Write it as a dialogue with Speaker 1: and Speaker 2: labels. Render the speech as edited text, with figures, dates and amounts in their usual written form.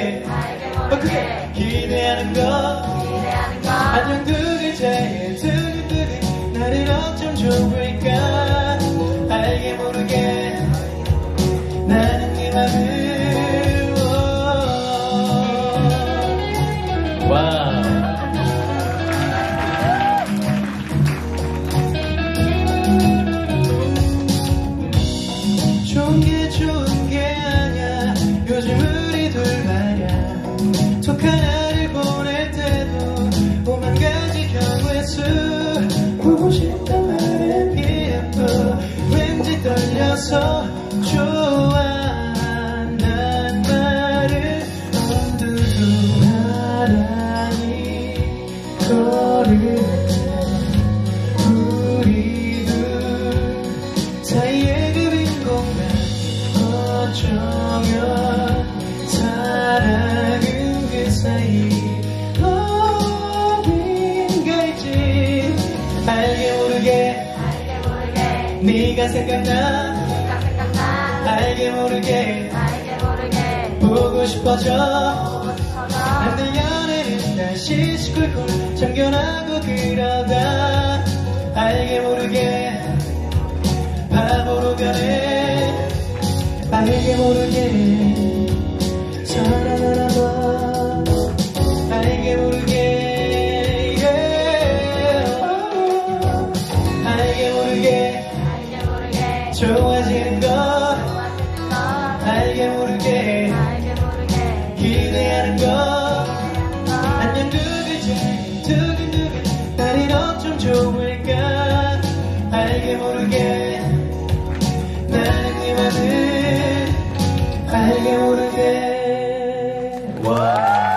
Speaker 1: 모르게 그게 기대하는 거 안녕 두 글자에 두근두근 나를 어쩜 좋을까 알게 모르게 나는 네 맘을 와우 좋은 게 아냐 요즘 우리 둘 말야 톡 하나를 보낼 때도 오만 가지 경우의 수 보고 싶단 말에 비해도 왠지 떨려서 좋아 난 말을 엄두도 나란히 걸을 때 우리 둘 사이에 그 빈 공간 어쩌면 사랑은 그 사이 어딘가있지 알게 모르게 네가 생각나 알게 모르게 보고 싶어져 남들 연애는 다시 시끌콜 참견하고 그러다 알게 모르게 바보로 변해 알게 모르게 사랑하나 봐 알게 모르게 알게 모르게 좋아지는 것 알게 모르게 기대하는 것 안녕 두 글자 두근두근 나를 어쩜 좋을까 알게 모르게 나는 네 맘을 알게 모르게 와